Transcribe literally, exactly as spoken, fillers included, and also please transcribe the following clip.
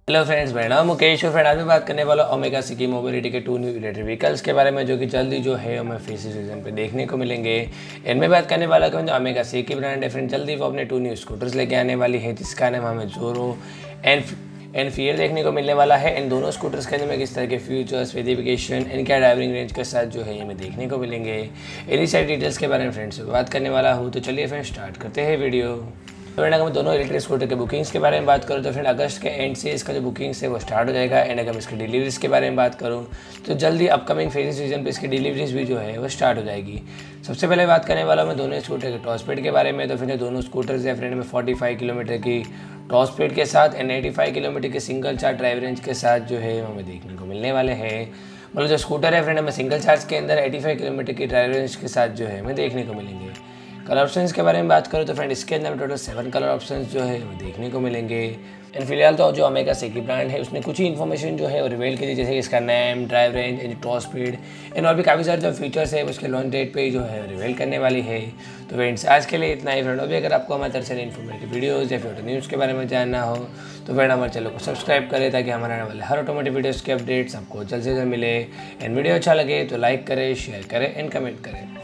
Hello friends, मेरा नाम मुकेश और फ्रेंड आज मैं बात करने वाला ओमेगा सिटी मोबिलिटी के टू न्यू इलेक्ट्रिक व्हीकल्स के बारे में, जो कि जल्दी जो है हमें फेसी सीजन पे देखने को मिलेंगे। इनमें बात करने वाला कि जो ओमेगा सी की ब्रांड है फ्रेंड, जल्दी वो अपने टू न्यू स्कूटर्स लेके आने वाली है, जिसका नाम हमें जोरो एंड एंड फियर देखने को मिलने वाला है। इन दोनों स्कूटर्स के अंदर में किस तरह के फ्यूचर्स, स्पेसिफिकेशन, इनके ड्राइविंग रेंज के साथ जो है हमें देखने को मिलेंगे। इन्हीं सारी डिटेल्स के बारे में फ्रेंड्स बात करने वाला हूँ। तो चलिए फ्रेंड स्टार्ट करते हैं वीडियो। तो फ्रेंड अगर मैं दोनों इलेक्ट्रिक स्कूटर के बुकिंग्स के बारे में बात करूँ तो फ्रेंड अगस्त के एंड से इसका जो बुकिंग्स है वो स्टार्ट हो जाएगा। एंड अगर मैं इसकी डिलीवरीज के बारे में बात करूँ तो जल्दी अपकमिंग फेज सीजन पे इसकी डिलीवरीज भी जो है वो स्टार्ट हो जाएगी। सबसे पहले बात करने वाला मैं दोनों स्कूटर के टॉप स्पीड के बारे में। तो फिर दोनों स्कूटर्स है फ्रेंड में फोर्टी फाइव किलोमीटर की टॉप स्पीड के साथ एंड एटी फाइव किलोमीटर के सिंगल चार्ज ड्राइव रेंज के साथ जो है हमें देखने को मिलने वाले हैं। मतलब जो स्कूटर है फ्रेंड हमें सिंगल चार्ज के अंदर एटी फाइव किलोमीटर की ड्राइव रेंज के साथ जो है हमें देखने को मिलेंगे। कलर ऑप्शंस के बारे में बात करूँ तो फ्रेंड इसके अंदर टोटल सेवन कलर ऑप्शंस जो है वो देखने को मिलेंगे। एंड फिलहाल तो जो ओमेगा सी की ब्रांड है उसने कुछ ही इन्फॉर्मेशन जो है वो रिवील की थी, जैसे कि इसका name, drive range and top speed and और भी काफ़ी सारे जो फीचर्स है उसके लॉन्च डेट पे जो है रिवील करने वाली है। तो फ्रेंड्स आज के लिए इतना ही फ्रेंड। अभी अगर आपको हमारे तरफ से इन्फॉर्मेटिव वीडियोज़ या फिर न्यूज़ के बारे में जानना हो तो फ्रेंड हमारे चैनल को सब्सक्राइब करें, ताकि हमारे आने वाले हर ऑटोमेटिक वीडियोज़ के अपडेट्स आपको जल्द से जल्द मिले। एंड वीडियो अच्छा लगे तो लाइक करें, शेयर करें एंड कमेंट करें।